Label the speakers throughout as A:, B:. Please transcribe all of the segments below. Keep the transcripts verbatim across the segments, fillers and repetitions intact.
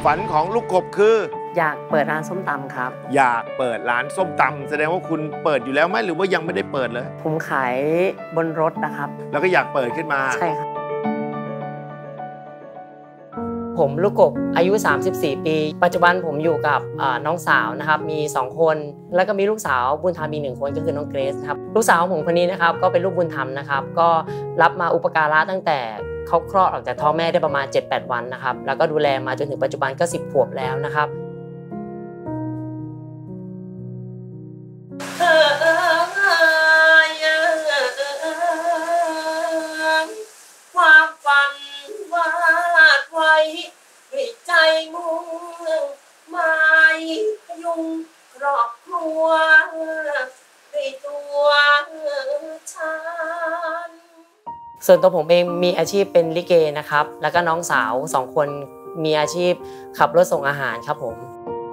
A: ฝันของลูกกบคือ
B: อยากเปิดร้านส้มตำครับ
A: อยากเปิดร้านส้มตำแสดงว่าคุณเปิดอยู่แล้วไหมหรือว่ายังไม่ได้เปิดเลย
B: ผมขายบนรถนะครับ
A: แล้วก็อยากเปิดขึ้นมา
B: ใช่ครับผมลูกกบอายุสามสิบสี่ปีปัจจุบันผมอยู่กับน้องสาวนะครับมีสองคนแล้วก็มีลูกสาวบุญธรรมอีกหนึ่งคนก็คือน้องเกรซครับลูกสาวของผมคนนี้นะครับก็เป็นลูกบุญธรรมนะครับก็รับมาอุปการะตั้งแต่เขาคลอดออกจากท้องแม่ได้ประมาณ เจ็ดแปด วันนะครับแล้วก็ดูแลมาจนถึงปัจจุบันก็สิบขวบแล้วนะครับความฝันวาดไว้ด้วยใจมุ่งหมายยุงครอบครัวด้วยตัวฉันส่วนตัวผมเองมีอาชีพเป็นลิเกนะครับแล้วก็น้องสาวสองคนมีอาชีพขับรถส่งอาหารครับผม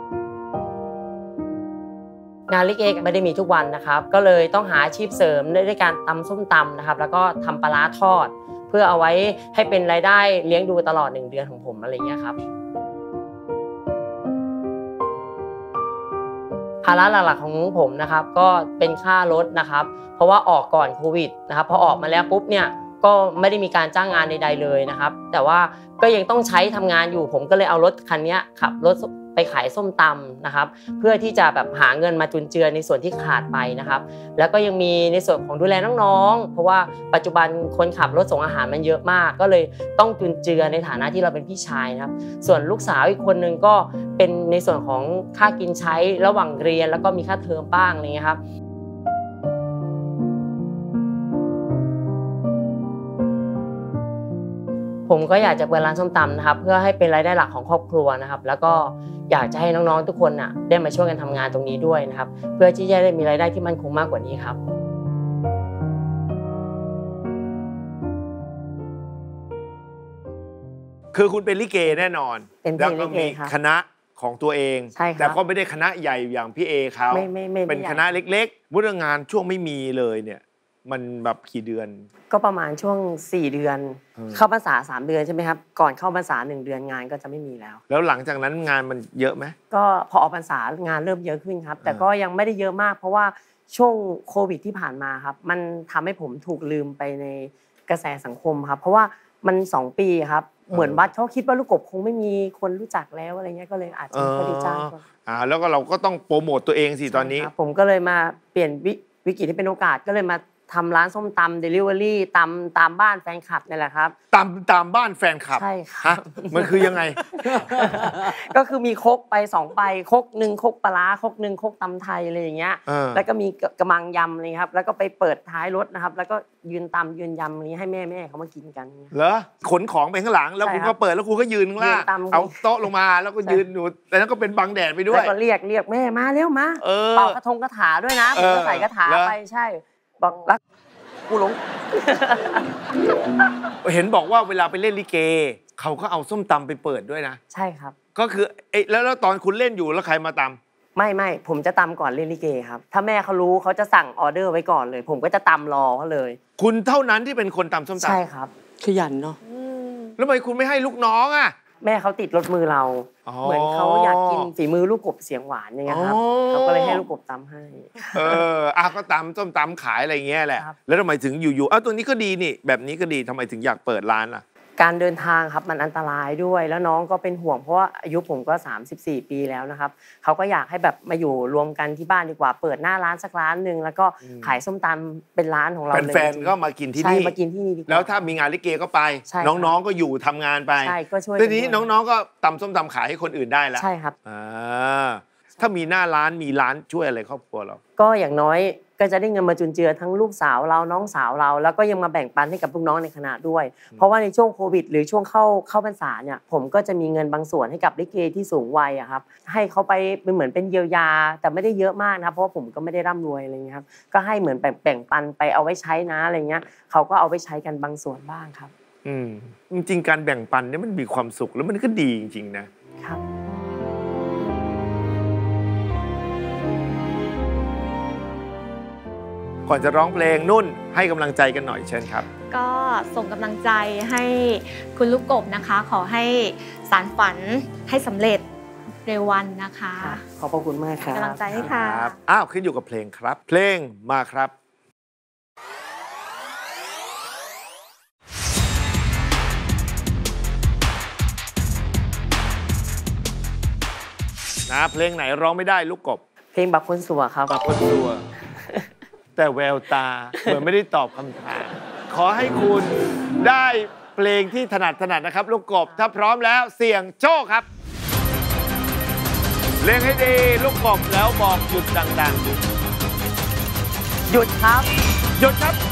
B: งานลิเกไม่ได้มีทุกวันนะครับก็เลยต้องหาอาชีพเสริมด้วยการตำส้มตำนะครับแล้วก็ทำปลาร้าทอดเพื่อเอาไว้ให้เป็นรายได้เลี้ยงดูตลอดหนึ่งเดือนของผมอะไรเงี้ยครับภาระหลักๆของผมนะครับก็เป็นค่ารถนะครับเพราะว่าออกก่อนโควิดนะครับพอออกมาแล้วปุ๊บเนี่ยก็ไม่ได้มีการจ้างงานใดๆเลยนะครับแต่ว่าก็ยังต้องใช้ทำงานอยู่ผมก็เลยเอารถคันนี้ขับรถไปขายส้มตำนะครับเพื่อที่จะแบบหาเงินมาจุนเจือในส่วนที่ขาดไปนะครับแล้วก็ยังมีในส่วนของดูแลน้องๆเพราะว่าปัจจุบันคนขับรถส่งอาหารมันเยอะมากก็เลยต้องจุนเจือในฐานะที่เราเป็นพี่ชายนะครับส่วนลูกสาวอีกคนนึงก็เป็นในส่วนของค่ากินใช้ระหว่างเรียนแล้วก็มีค่าเทอมบ้างอะไรเงี้ยครับผมก็อยากจะเปิดร้านส้มตำนะครับเพื่อให้เป็นรายได้หลักของครอบครัวนะครับแล้วก็อยากจะให้น้องๆทุกคนน่ะได้มาช่วยกันทำงานตรงนี้ด้วยนะครับเพื่อที่จะได้มีรายได้ที่มั่นคงมากกว่านี้ครับ
A: คือคุณเป็นลิเกแน่นอน
B: แล้วก็มี
A: คณะของตัวเองแต่ก็ไม่ได้คณะใหญ่อย่างพี่เอเขาเป็นคณะเล็กๆเรื่องงานช่วงไม่มีเลยเนี่ยมันแบบกี่เดือน
B: ก็ประมาณช่วงสี่เดือนเข้าพรรษาสามเดือนใช่ไหมครับก่อนเข้าพรรษาหนึ่งเดือนงานก็จะไม่มีแล้ว
A: แล้วหลังจากนั้นงานมันเยอะไหม
B: ก็พอออกพรรษางานเริ่มเยอะขึ้นครับแต่ก็ยังไม่ได้เยอะมากเพราะว่าช่วงโควิดที่ผ่านมาครับมันทำให้ผมถูกลืมไปในกระแสสังคมครับเพราะว่ามันสองปีครับเหมือนวัดเขาคิดว่าลูกกบคงไม่มีคนรู้จักแล้วอะไรเงี้ยก็เลยอาจจะไม่ได้จ้าง
A: อ่าแล้วก็เราก็ต้องโปรโมตตัวเองสิตอนนี้
B: ผมก็เลยมาเปลี่ยนวิกฤตที่เป็นโอกาสก็เลยมาทำร้านส้มตำเดลิเวอรี่ตำตามบ้านแฟนคลับนี่แหละครับ
A: ตำตามบ้านแฟนคลับ
B: ใช่ครับ
A: มันคือยังไง
B: ก็คือมีครกไปสองใบครกหนึ่งครกปลาร้าครกหนึ่งครกตำไทยอะไรอย่างเงี้ยแล้วก็มีกระมังยำเลยครับแล้วก็ไปเปิดท้ายรถนะครับแล้วก็ยืนตำยืนยำนี้ให้แม่แม่เขามากินกัน
A: เหรอขนของไปข้างหลังแล้วคุณก็เปิดแล้วคุณก็ยืนข้างล่างเอาโต๊ะลงมาแล้วก็ยืนอยู่แต่นั้นก็เป็นบังแดดไปด้วย
B: แล้วก็เรียกเรียกแม่มาเร็วมาเป่ากระทงกระถาด้วยนะผมก็ใส่กระถาไปใช่บอกรักกูหลง
A: เห็นบอกว่าเวลาไปเล่นลิเกเขาก็เอาส้มตำไปเปิดด้วยนะ
B: ใช่ครับ
A: ก็คือเอ๊ะแล้วตอนคุณเล่นอยู่แล้วใครมาต
B: ำไม่ไม่ผมจะตำก่อนเล่นลิเกครับถ้าแม่เขารู้เขาจะสั่งออเดอร์ไว้ก่อนเลยผมก็จะตำรอเขาเลย
A: คุณเท่านั้นที่เป็นคนตำส้มตำ
B: ใช่ครับขยันเนาะ
A: แล้วทำไมคุณไม่ให้ลูกน้องอ่ะ
B: แม่เขาติดรถมือเราเหมือนเขาอยากกินฝีมือลูกกบเสียงหวานอย่างเงี้ยครับเขาก็เลยให้ลูกกบตำให้
A: เอออ่ะก็ตำส้มตำขายอะไรเงี้ยแหละแล้วทำไมถึงอยู่ๆเอ้าตัวนี้ก็ดีนี่แบบนี้ก็ดีทำไมถึงอยากเปิดร้านล่ะ
B: การเดินทางครับมันอันตรายด้วยแล้วน้องก็เป็นห่วงเพราะว่าอายุผมก็สามสิบสี่ปีแล้วนะครับเขาก็อยากให้แบบมาอยู่รวมกันที่บ้านดีกว่าเปิดหน้าร้านสักร้านนึงแล้วก็ขายส้มตำเป็นร้านของเราเลย
A: แฟนๆก็มากินที่นี่
B: มากินที่นี่ดีกว่า
A: แล้วถ้ามีงานลิเกก็ไปน้องๆก็อยู่ทำงานไป
B: ใช่ก็ช่วย
A: ทีนี้น้องๆก็ตำส้มตำขายให้คนอื่นได้แล้ว
B: ใช่ครับ
A: อ่าถ้ามีหน้าร้านมีร้านช่วยอะไรครอบครัวเรา
B: ก็อย่างน้อยก็จะได้เงินมาจุนเจือทั้งลูกสาวเราน้องสาวเราแล้วก็ยังมาแบ่งปันให้กับลูกน้องในคณะด้วยเพราะว่าในช่วงโควิดหรือช่วงเข้าเข้าพรรษาเนี่ยผมก็จะมีเงินบางส่วนให้กับลิเกที่สูงวัยอะครับให้เขาไปเป็นเหมือนเป็นเยียวยาแต่ไม่ได้เยอะมากนะเพราะว่าผมก็ไม่ได้ร่ำรวยอะไรเงี้ยครับก็ให้เหมือนแบ่งแบ่งปันไปเอาไว้ใช้นะอะไรเงี้ยเขาก็เอาไปใช้กันบางส่วนบ้างครับ
A: อืมจริงๆการแบ่งปันเนี่ยมันมีความสุขแล้วมันก็ดีจริงๆนะครับก่อนจะร้องเพลงนุ่นให้กำลังใจกันหน่อยเชิญครับ
C: ก็ส่งกำลังใจให้คุณลูกกบนะคะ ขอให้สานฝันให้สำเร็จเร็ววันนะคะ
B: ขอบพระคุณมากครับ
C: กำลังใจให้ค่ะ
A: อ้าวขึ้นอยู่กับเพลงครับเพลงมาครับนะเพลงไหนร้องไม่ได้ลูกกบ
B: เพลงบักคนสัวครับ
A: บักคนสัวแต่แววตาเหมือนไม่ได้ตอบคำถามขอให้คุณได้เพลงที่ถนัดถนัดนะครับลูกกบถ้าพร้อมแล้วเสี่ยงโชคครับเล่นให้ดีลูกกบแล้วบอกหยุดดัง
B: ๆหยุดครับ
A: หยุดครับ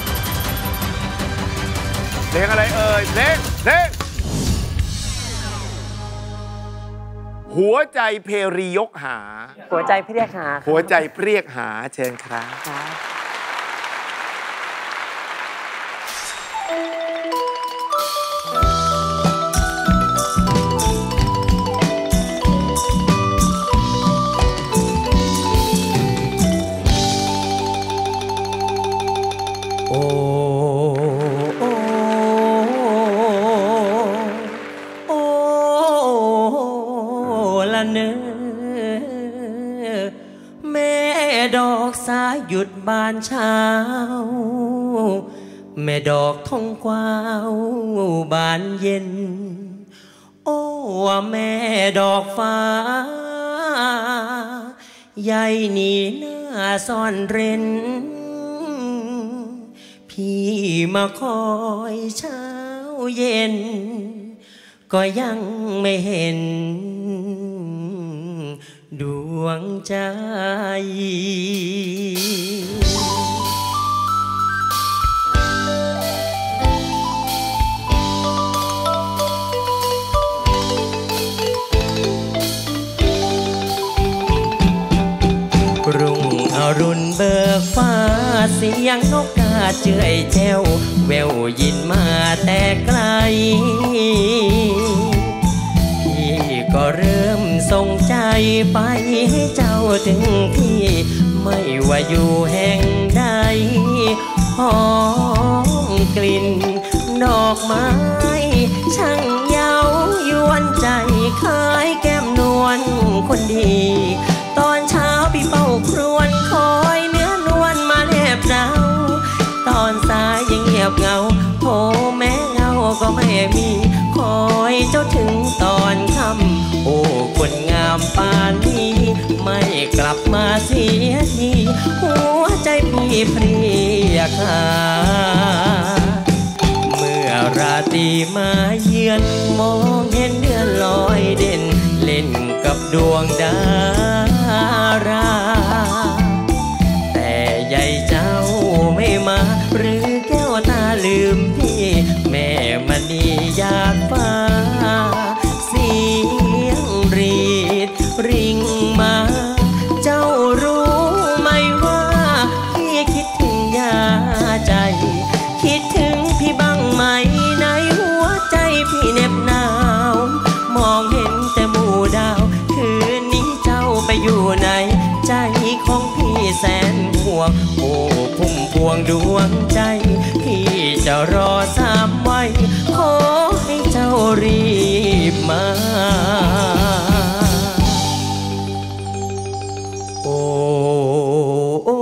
A: เพลงอะไรเอ่ยเพลงเพลงหัวใจเพรียกหา
B: หัวใจเพรียกหา
A: หัวใจเพรียกหาเชิญครับ
B: โอ้โอ้โอ้ละเนอแม่ดอกสายหยุดบานเช้าแม่ดอกทองกวาวบานเย็นโอ้แม่ดอกฟ้าใหญ่นี่หน้าซ่อนเร้นพี่มาคอยเช้าเย็นก็ยังไม่เห็นดวงใจรุ่งอรุณเบิกฟ้าเสียงนกกาเจื่อยแจ้วแววยินมาแต่ไกลพี่ก็เริ่มส่งใจไปให้เจ้าถึงที่ไม่ว่าอยู่แห่งใดหอมกลิ่นดอกไม้ช่างเย้ายวนใจคล้ายแก้มนวลคนดีตอนเช้าพี่เฝ้าครวญคอยเนื้อนวลมาแนบหนาวตอนสายยังเงียบเหงาโผแม้เงาก็ไม่มีคอยเจ้าถึงตอนค่ำโอ้คนงามปานนี้ไม่กลับมาเสียทีหัวใจพี่เพรียกหาเมื่อราตรีมาเยือนมองเห็นเดือนลอยเด่นเล่นกับดวงดาราแต่ใหญ่เจ้าไม่มาหรือแก้วตาลืมพี่แม่มณีอยากฟ้าเสียงรีดริงมาเจ้ารู้ไหมว่าพี่คิดถึงยาใจคิดถึงพี่บ้างไหมในหัวใจพี่เหน็บหนาวมองเห็นแต่หมู่ดาวคืนนี้เจ้าไปอยู่ไหนใจของพี่แสนห่วงโอ้พุ่มพวงดวงใจพี่จะรอสามไว้ขอให้เจ้ารีบมาโอ้โอ้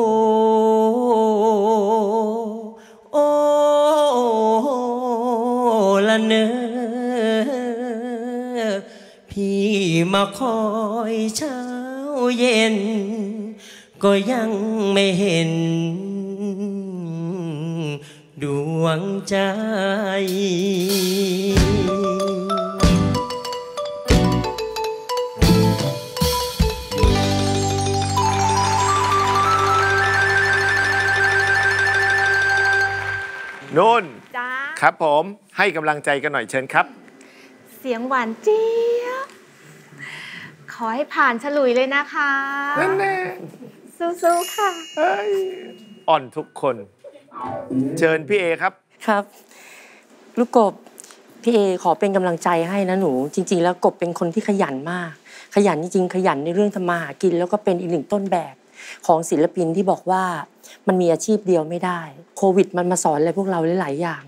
B: โอ้ละเนอพี่มาคอยเช้าเย็นก็ยังไม่เห็นดวงใจ
A: นุ่น
C: จ้า
A: ครับผมให้กำลังใจกันหน่อยเชิญครับ
C: เสียงหวานเจี๊ยบขอให้ผ่านฉลุยเลยนะคะ
A: นั่นแน่
C: สู้ๆค่ะ
A: อ่อนทุกคนเชิญพี่เอครับ
B: ครับลูกกบพี่เอขอเป็นกำลังใจให้นะหนูจริงๆแล้วกบเป็นคนที่ขยันมากขยันจริงๆขยันในเรื่องทำมาหากินแล้วก็เป็นอีกหนึ่งต้นแบบของศิลปินที่บอกว่ามันมีอาชีพเดียวไม่ได้โควิดมันมาสอนอะไรพวกเราหลายๆอย่าง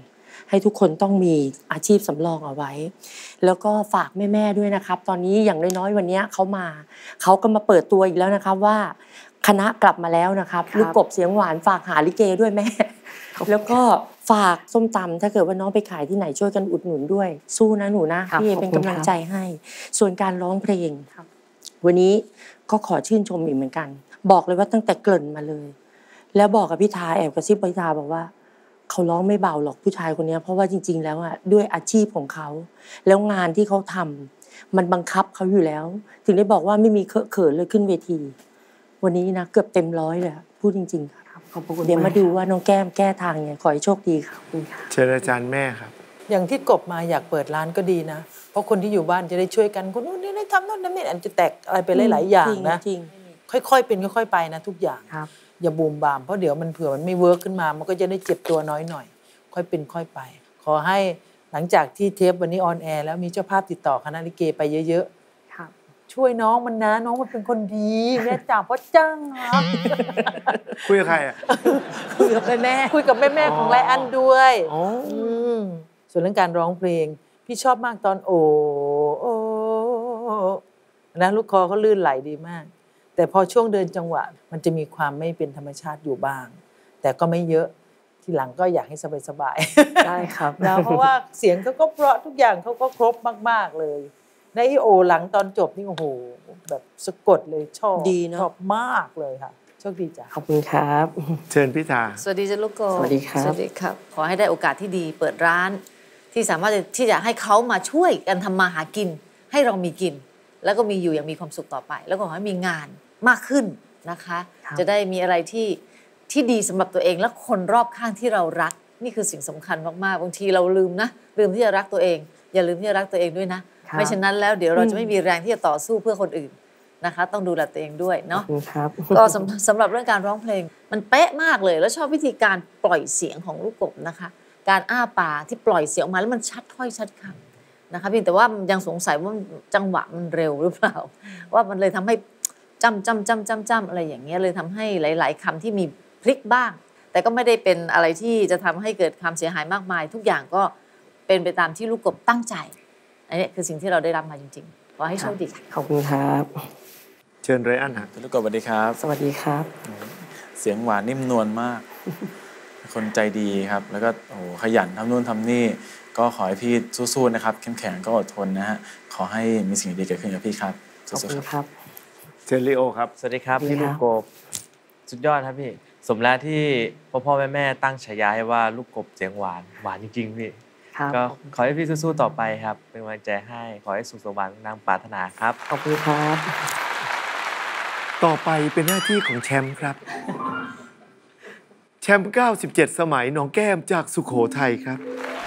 D: ให้ทุกคนต้องมีอาชีพสำรองเอาไว้ แล้วก็ฝากแม่ๆด้วยนะครับตอนนี้อย่างน้อยๆวันนี้เขามาเขาก็มาเปิดตัวอีกแล้วนะครับว่าคณะกลับมาแล้วนะครับลูกกบเสียงหวานฝากหาลิเกด้วยแม่แล้วก็ฝากส้มตำถ้าเกิดว่าน้องไปขายที่ไหนช่วยกันอุดหนุนด้วยสู้นะหนูนะพี่เอเป็นกำลังใจให้ส่วนการร้องเพลงวันนี้ก็ขอชื่นชมอีกเหมือนกันบอกเลยว่าตั้งแต่เกริ่นมาเลยแล้วบอกกับพี่ทาแอบกระซิบพี่ทาบอกว่าเขาร้องไม่เบาหรอกผู้ชายคนนี้เพราะว่าจริงๆแล้วอ่ะด้วยอาชีพของเขาแล้วงานที่เขาทำมันบังคับเขาอยู่แล้วถึงได้บอกว่าไม่มีเคอะเขินเลยขึ้นเวทีวันนี้นะเกือบเต็มร้อยเลยพูดจริงๆครับขอบคุณเดี๋ยวมาดูว่าน้องแก้มแก้ทางไงขอให้โชคดีครับ
A: เชิญอาจารย์แม่ครับ
E: อย่างที่กบมาอยากเปิดร้านก็ดีนะเพราะคนที่อยู่บ้านจะได้ช่วยกันคนนู้นนี่ได้ทำโน่นนั่นนี่อันจะแตกอะไรไปหลายๆอย่างนะค่อยๆเป็นค่อยๆไปนะทุกอย่างอย่าบูมบามเพราะเดี๋ยวมันเผื่อมันไม่เวิร์กขึ้นมามันก็จะได้เจ็บตัวน้อยหน่อยค่อยเป็นค่อยไปขอให้หลังจากที่เทปวันนี้ออนแอร์แล้วมีเจ้าภาพติดต่อคณะลิเกไปเยอะๆช่วยน้องมันนะน้องมันเป็นคนดีแม่จ๋าพ่อจ้างครับ
A: คุยกับใครอ่ะ
E: คุยกับแม่แม่คุยกับแม่แม่ของไลอันด้วยส่วนเรื่องการร้องเพลงพี่ชอบมากตอนโอ้โอ้นะลูกคอเขาลื่นไหลดีมากแต่พอช่วงเดินจังหวะมันจะมีความไม่เป็นธรรมชาติอยู่บ้างแต่ก็ไม่เยอะทีหลังก็อยากให้สบายๆ
D: ได้ครับ
E: นะเพราะว่าเสียงเขาก็เพราะทุกอย่างเขาก็ครบมากๆเลยในอีโอหลังตอนจบนี่โอ้โหแบบสะกดเลยชอบ
D: ดีเนาะ
E: ชอบมากเลยค่ะโชคดีจ้ะ
D: ขอบคุณครับ
A: เชิญพิธา
F: สวัสดีจ้ะลูกโก
D: สวัสดีครับ
F: สวัสดีครับขอให้ได้โอกาสที่ดีเปิดร้านที่สามารถที่จะให้เขามาช่วยกันทำมาหากินให้เรามีกินแล้วก็มีอยู่อย่างมีความสุขต่อไปแล้วก็ขอให้มีงานมากขึ้นนะคะจะได้มีอะไรที่ที่ดีสำหรับตัวเองและคนรอบข้างที่เรารักนี่คือสิ่งสำคัญมากๆบางทีเราลืมนะลืมที่จะรักตัวเองอย่าลืมที่จะรักตัวเองด้วยนะไม่เช่นนั้นแล้วเดี๋ยวเราจะไม่มีแรงที่จะต่อสู้เพื่อคนอื่นนะคะต้องดูแลตัวเองด้วยเนาะก็สำหรับเรื่องการร้องเพลงมันเป๊ะมากเลยแล้วชอบวิธีการปล่อยเสียงของลูกกบนะคะการอ้าปากที่ปล่อยเสียงออกมาแล้วมันชัดถ้อยชัดคำนะคะเพียงแต่ว่ายังสงสัยว่าจังหวะมันเร็วหรือเปล่าว่ามันเลยทำให้จำจำจำจำจำอะไรอย่างเงี้ยเลยทำให้หลายๆคำที่มีพลิกบ้างแต่ก็ไม่ได้เป็นอะไรที่จะทำให้เกิดความเสียหายมากมายทุกอย่างก็เป็นไปตามที่ลูกกบตั้งใจอันนี้คือสิ่งที่เราได้รับมาจริงๆขอให้โชคดีค่ะ
D: ขอบคุณครับ
A: เชิญไรอันฮะ
G: ลูกกบสวัสดีครับ
D: สวัสดีครับ
G: เสียงหวานนิ่มนวลมากคนใจดีครับแล้วก็โอ้ขยันทำนู่นทำนี่ก็ขอให้พี่สู้ๆนะครับเข้มแข็งก็อดทนนะฮะขอให้มีสิ่งดีเกิดขึ้นกับพี่ครับ
D: สู้ๆครับ
A: เชิญลีโอครับ
H: สวัสดีครับพี่ลูกกบสุดยอดครับพี่สมแล้วที่พ่อพ่อแม่แม่ตั้งฉายาให้ว่าลูกกบเสียงหวานหวานจริงๆพี่ก็ขอให้พี่สู้ๆต่อไปครับเป็นกำลังใจให้ขอให้สุขสมหวังดังปรารถนาครับ
D: ขอบคุณครับ
A: ต่อไปเป็นหน้าที่ของแชมป์ครับแชมป์เก้าสิบเจ็ดสมัยน้องแก้มจากสุโขทัยครับ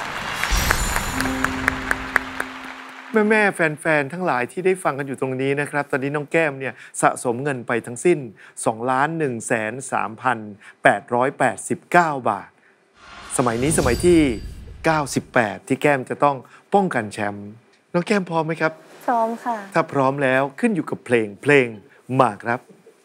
A: แม่แม่แฟนๆทั้งหลายที่ได้ฟังกันอยู่ตรงนี้นะครับตอนนี้น้องแก้มเนี่ยสะสมเงินไปทั้งสิ้น สองล้านหนึ่งแสนสามพันแปดร้อยแปดสิบเก้า บาทสมัยนี้สมัยที่เก้าสิบแปดที่แก้มจะต้องป้องกันแชมป์น้องแก้มพร้อมไหมครับ
C: พร้อมค่ะ
A: ถ้าพร้อมแล้วขึ้นอยู่กับเพลงเพลงมาครับ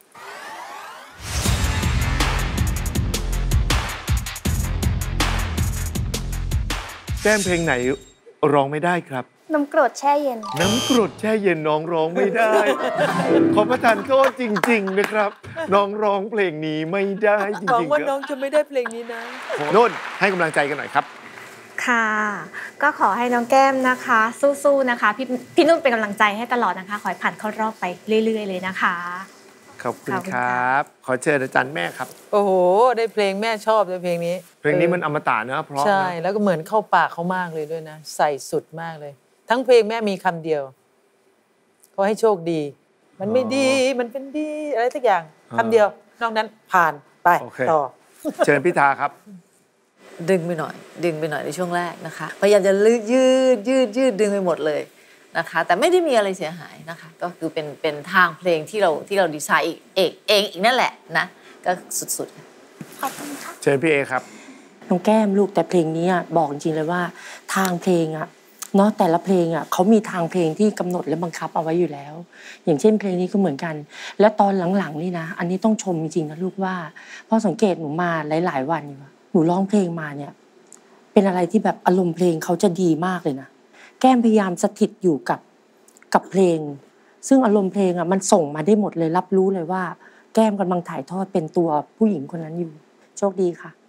A: แก้มเพลงไหนร้องไม่ได้ครับ
C: น้ำกรดแช่เย็น
A: น้ำกรดแช่เย็นน้องร้องไม่ได้ขอประทานโทษจริงๆนะครับน้องร้องเพลงนี้ไม่ได้จริงๆ
E: หวังว่าน้องจะไม่ได้เพลงนี้นะ
A: นุ่นให้กำลังใจกันหน่อยครับ
C: ค่ะก็ขอให้น้องแก้มนะคะสู้ๆนะคะพี่พี่นุ่นเป็นกำลังใจให้ตลอดนะคะขอให้ผ่านเข้ารอบไปเรื่อยๆเลยนะคะ
A: ขอบคุณครับขอเชิญอาจารย์แม่ครับ
E: โอ้โหได้เพลงแม่ชอบเลยเพลงนี้
A: เพลงนี้มันอมตะเนอะเพราะ
E: ใช่แล้วก็เหมือนเข้าปากเขามากเลยด้วยนะใส่สุดมากเลยทั้งเพลงแม่มีคำเดียวขอให้โชคดีมันไม่ดีมันเป็นดีอะไรสักอย่างคำเดียวนอกนั้นผ่านไปต่อ
A: เชิญพิธาครับ
F: ดึงไปหน่อยดึงไปหน่อยในช่วงแรกนะคะพยายามจะยืดยืดยืดดึงไปหมดเลยนะคะแต่ไม่ได้มีอะไรเสียหายนะคะก็คือเป็นเป็นทางเพลงที่เราที่เราดีไซน์เองเองเองอีกนั่นแหละนะก็สุดๆขอบคุณค่ะ
A: เชิญพี่เอครับ
D: น้องแก้มลูกแต่เพลงนี้บอกจริงเลยว่าทางเพลงอ่ะเนาะแต่ละเพลงอ่ะเขามีทางเพลงที่กำหนดและบังคับเอาไว้อยู่แล้วอย่างเช่นเพลงนี้ก็เหมือนกันและตอนหลังๆนี่นะอันนี้ต้องชมจริงๆนะลูกว่าพอสังเกตหนูมาหลายๆวันหนูร้องเพลงมาเนี่ยเเป็นอะไรที่แบบอารมณ์เพลงเขาจะดีมากเลยนะแก้มพยายามสถิตอยู่กับกับเพลงซึ่งอารมณ์เพลงอ่ะมันส่งมาได้หมดเลยรับรู้เลยว่าแก้มกำลังถ่ายทอดเป็นตัวผู้หญิงคนนั้นอยู่โชคดีค่ะ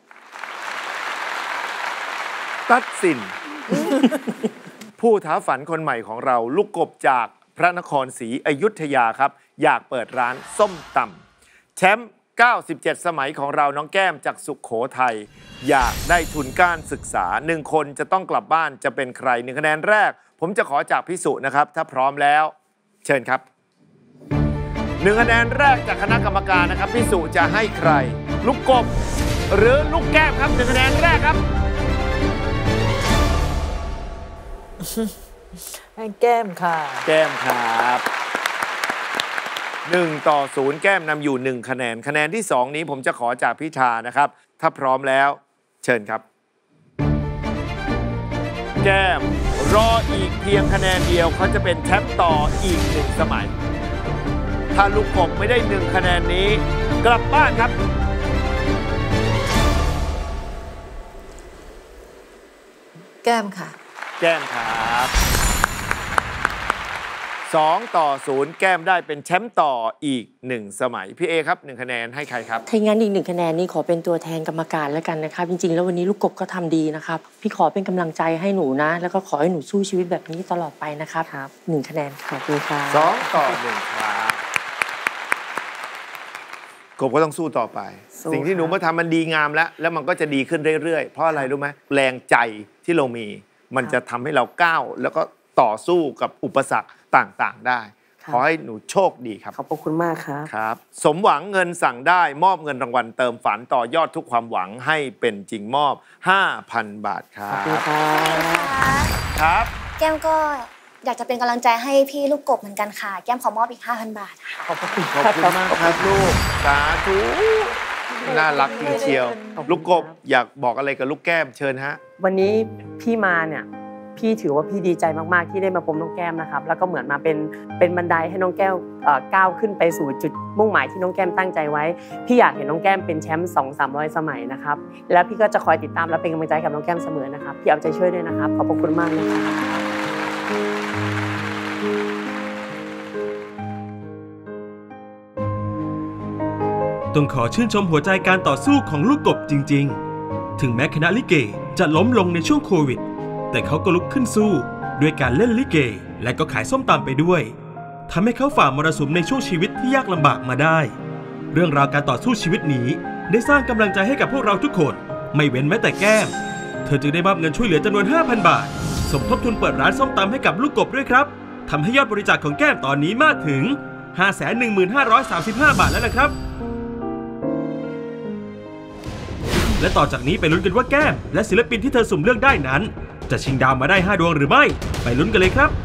A: ตัดสิน ผู้ท้าฝันคนใหม่ของเราลูกกบจากพระนครศรีอยุธยาครับอยากเปิดร้านส้มตำแชมป์เก้าสิบเจ็ดสมัยของเราน้องแก้มจากสุขโขทัยอยากได้ทุนการศึกษาหนึ่งคนจะต้องกลับบ้านจะเป็นใครหนึ่งคะแนนแรกผมจะขอจากพี่สุนะครับถ้าพร้อมแล้วเชิญครับหนึ่งคะแนนแรกจากคณะกรรมการนะครับพี่สุจะให้ใครลูกกบหรือลูกแก้มครับหนึ่งคะแนนแรกครับ
E: ให้แก้มค่ะ
A: แก้มครับหนึ่งต่อศูนย์แก้มนำอยู่หนึ่งคะแนนคะแนนที่สองนี้ผมจะขอจากพี่ชานะครับถ้าพร้อมแล้วเชิญครับแก้มรออีกเพียงคะแนนเดียวเขาจะเป็นแชมป์ต่ออีกหนึ่งสมัยถ้าลูกกบไม่ได้หนึ่งคะแนนนี้กลับบ้านครับ
F: แก้มค่ะ
A: แก้มครับสองต่อศูนย์แก้มได้เป็นแชมป์ต่ออีกหนึ่งสมัยพี่เอครับหนึ่งคะแนนให้ใครครับ
D: ถ้างั้นอีกหนึ่งคะแนนนี้ขอเป็นตัวแทนกรรมการแล้วกันนะครับจริงๆแล้ววันนี้ลูกกบก็ทำดีนะครับพี่ขอเป็นกำลังใจให้หนูนะแล้วก็ขอให้หนูสู้ชีวิตแบบนี้ตลอดไปนะครับครับหนึ่งคะแนนขอบคุณค่ะ
A: สองต่อหนึ่งครับกบก็ต้องสู้ต่อไปสิ่งที่หนูมาทำมันดีงามแล้วแล้วมันก็จะดีขึ้นเรื่อยๆเพราะอะไรรู้ไหมแรงใจที่เรามีมันจะทำให้เราก้าวแล้วก็ต่อสู้กับอุปสรรคต่างๆได้ขอให้หนูโชคดีครับ
D: ขอบคุณมากครับ
A: ครับสมหวังเงินสั่งได้มอบเงินรางวัลเติมฝันต่อยอดทุกความหวังให้เป็นจริงมอบ ห้าพัน บาทครับขอบคุณครับครับ
I: แก้มก็อยากจะเป็นกำลังใจให้พี่ลูกกบเหมือนกันค่ะแก้มขอมอบอีก ห้าพัน บาทค่ะ
A: ขอบคุณขอบคุณมากครับลูกสาธุน่ารักจริงเชียวลูกกบอยากบอกอะไรกับลูกแก้มเชิญฮะ
B: วันนี้พี่มาเนี่ยพี่ถือว่าพี่ดีใจมากๆที่ได้มาพบน้องแก้มนะครับแล้วก็เหมือนมาเป็นเป็นบันไดให้น้องแก้วก้าวขึ้นไปสู่จุดมุ่งหมายที่น้องแก้มตั้งใจไว้พี่อยากเห็นน้องแก้มเป็นแชมป์สองสามร้อยสมัยนะครับแล้วพี่ก็จะคอยติดตามและเป็นกำลังใจกับน้องแก้มเสมอนะครับพี่เอาใจช่วยด้วยนะครับขอบคุณมากเลยครับ
J: ต้องขอชื่นชมหัวใจการต่อสู้ของลูกกบจริงๆถึงแม้คณะลิเกจะล้มลงในช่วงโควิดแต่เขาก็ลุกขึ้นสู้ด้วยการเล่นลิเกและก็ขายส้มตำไปด้วยทำให้เขาฝ่ามรสุมในช่วงชีวิตที่ยากลำบากมาได้เรื่องราวการต่อสู้ชีวิตนี้ได้สร้างกำลังใจให้กับพวกเราทุกคนไม่เว้นแม้แต่แก้มเธอจึงได้มอบเงินช่วยเหลือจำนวน ห้าพัน บาทสมทบทุนเปิดร้านส้มตำให้กับลูกกบด้วยครับทำให้ยอดบริจาคของแก้มตอนนี้มากถึง ห้าแสนหนึ่งหมื่นห้าร้อยสามสิบห้า บาทแล้วนะครับและต่อจากนี้ไปลุ้นกันว่าแก้มและศิลปินที่เธอสุ่มเลือกได้นั้นจะชิงดาวมาได้ห้าดวงหรือไม่ไปลุ้นกันเลยครับ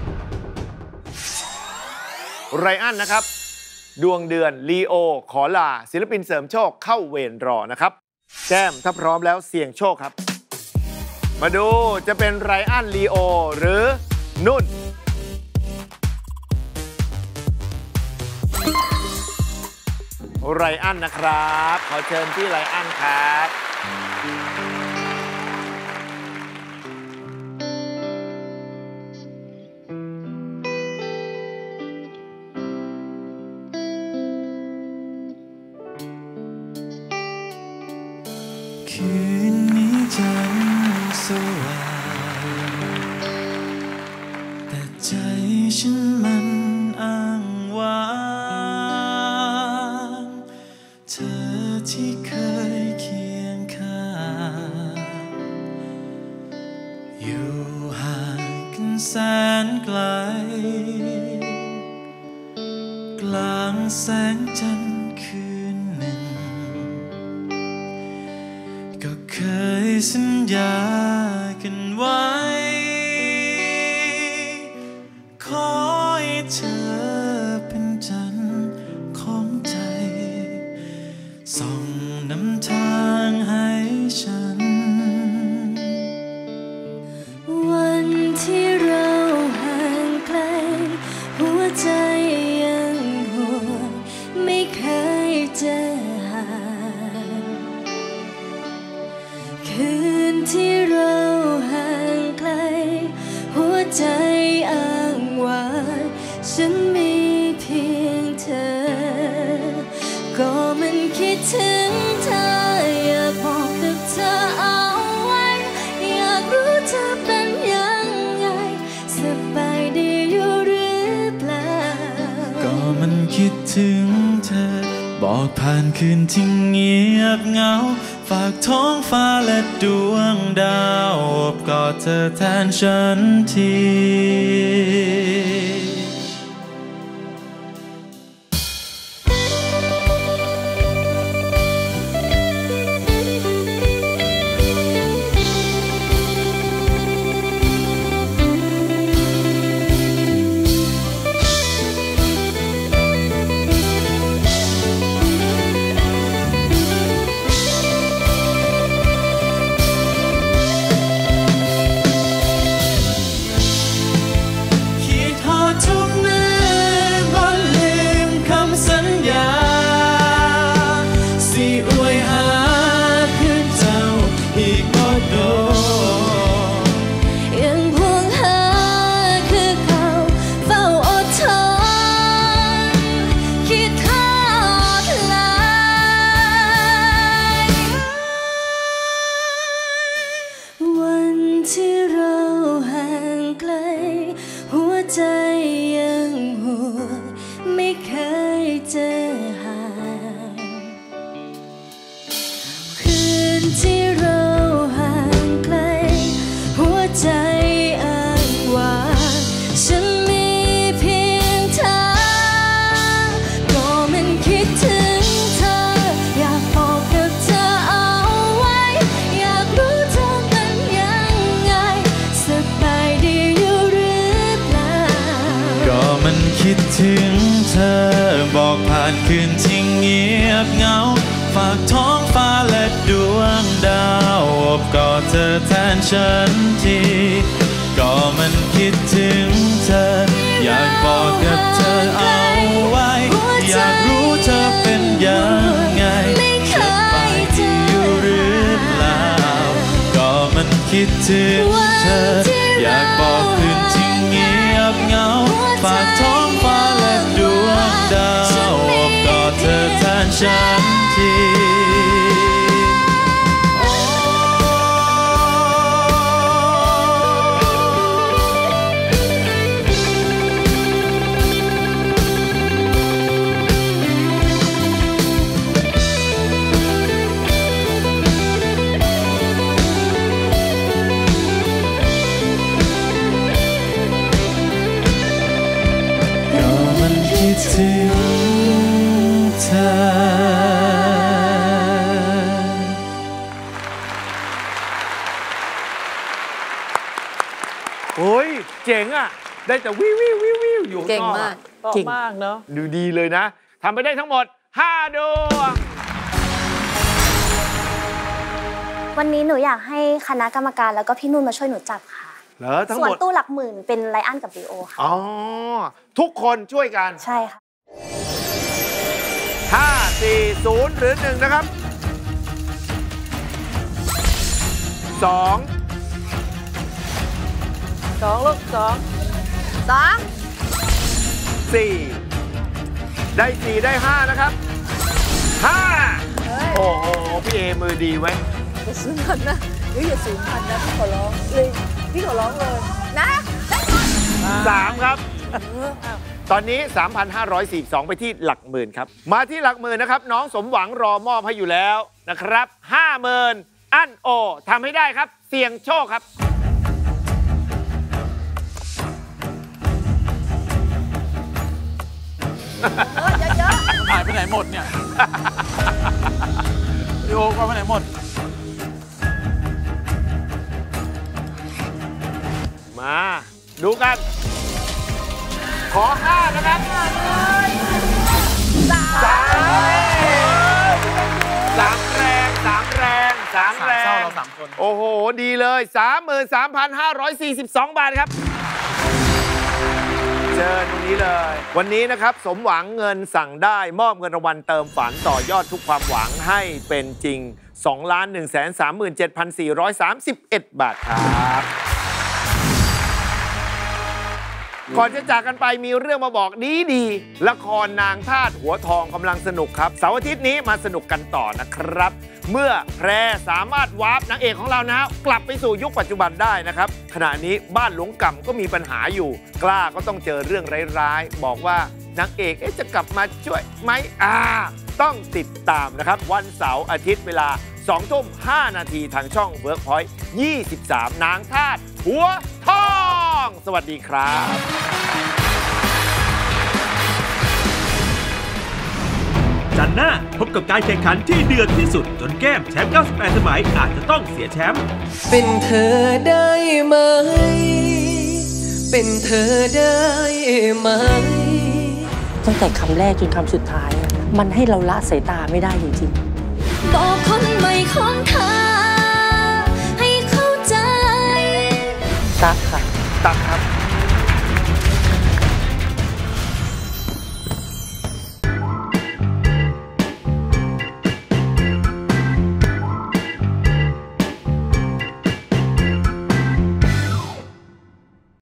A: ไรอันนะครับดวงเดือนลีโอขอลาศิลปินเสริมโชคเข้าเวรรอนะครับแก้มถ้าพร้อมแล้วเสี่ยงโชคครับมาดูจะเป็นไรอันลีโอหรือนุ่นไรอันนะครับขอเชิญที่ไรอันครับ
K: คืนนี้จันทร์สว่างแต่ใจฉันมันอ้างว้างเธอที่เคยเคียงข้างอยู่ห่างกันแสนไกลกลางแสงจันทร์คืนหนึ่งก็เคยสัญญากันไว้ขอให้เธอเป็นจันทร์ของใจส่องนำทางให้ฉัน
L: วันที่เราห่างไกลหัวใจยังห่วงไม่เคยเจอห่างคืนที่เรา
K: บอกผ่านคืนที่เงียบเหงาฝากท้องฟ้าและดวงดาวโอบกอดเธอแทนฉันทีถึงเธอบอกผ่านคืนที่เงียบเหงาฝากท้องฟ้าและดวงดาวโอบกอดเธอแทนฉันทีก็มันคิดถึงเธออยากบอกกับเธอเอาไว้อยากรู้เธอเป็นยังไงสบายดีอยู่หรือเปล่าก็มันคิดถึงเธออยากบอกคืนที่เงียบเหงาฝากท้องฟ้าและดวงดาวโอบกอดเธอแทนฉันทีถึงเธอ
A: โอ้ยเจ๋งอ่ะได้แต่วิววิววิววิวอยู่ข้างนอก
F: เก่งมาก
E: เก่งมากเนาะ
A: ดูดีเลยนะทำไปได้ทั้งหมดห้าดวง
I: วันนี้หนูอยากให้คณะกรรมการแล้วก็พี่นุ่นมาช่วยหนูจับค่ะ
A: เหรอทั้งห
I: ส่ว
A: ม
I: น
A: ด
I: ตู้หลักหมื่นเป็นไลอ้อนกับบีโอค่ะ
A: อ๋อทุกคนช่วยกัน
I: ใช่ค่ะ
A: ห้า สี่ ศูนย์ หรือหนึ่งนะครับสอง
E: สองลูกสองสาม
A: สี่ ได้สี่ได้ห้านะครับห้าโอ้โหพี่เอมือดีไว้
E: อย่าสูงพันนะหรืออย่าสูงพันนะพี่ขอร้องเลยพี่ขอร้องเลยนะได้
A: สามครับ ตอนนี้ สามพันห้าร้อยสี่สิบสอง ไปที่หลักหมื่นครับมาที่หลักหมื่นนะครับน้องสมหวังรอมอบให้อยู่แล้วนะครับห้าหมื่นอั้นโอทำให้ได้ครับเสี่ยงโชคครับ
G: หายไปไหนหมดเนี่ยโยกไปไหนหมด
A: มาดูกันขอห้านะครับสามสามสามแรงสามแรงสามแรงเราสามคนโอ้โหดีเลย สามหมื่นสามพันห้าร้อยสี่สิบสอง บาทครับเชิญตรงนี้เลยวันนี้นะครับสมหวังเงินสั่งได้มอบเงินรางวัลเติมฝันต่อยอดทุกความหวังให้เป็นจริง สองล้านหนึ่งแสนสามหมื่นเจ็ดพันสี่ร้อยสามสิบเอ็ด บาทครับก่อนจะจากกันไปมีเรื่องมาบอกดีดีละครนางทาสหัวทองกำลังสนุกครับเสาร์อาทิตย์นี้มาสนุกกันต่อนะครับเมื่อแพรสามารถวาร์ปนางเอกของเรานะกลับไปสู่ยุคปัจจุบันได้นะครับขณะนี้บ้านหลวงกำก็มีปัญหาอยู่กล้าก็ต้องเจอเรื่องร้ายๆบอกว่านางเอกเอ๊ะจะกลับมาช่วยไหมอ่าต้องติดตามนะครับวันเสาร์อาทิตย์เวลาสองทุ่มห้านาทีทางช่อง Workpoint ยี่สิบสามนางทาสหัวทองสวัสดีครับ
J: จันทร์หน้าพบกับการแข่งขันที่เดือดที่สุดจนแก้มแชมป์เก้าสิบแปดสมัยอาจจะต้องเสียแชมป์
L: เป็นเธอได้ไหมเป็นเธอได้ไหม
D: ตั้งแต่คำแรกจนคำสุดท้ายมันให้เราละสายตาไม่ได้จริงๆ
L: บอกคนใหม่ของเธอให้เข้าใจ
D: ตั๊กค่ะ
A: ตั๊กครับ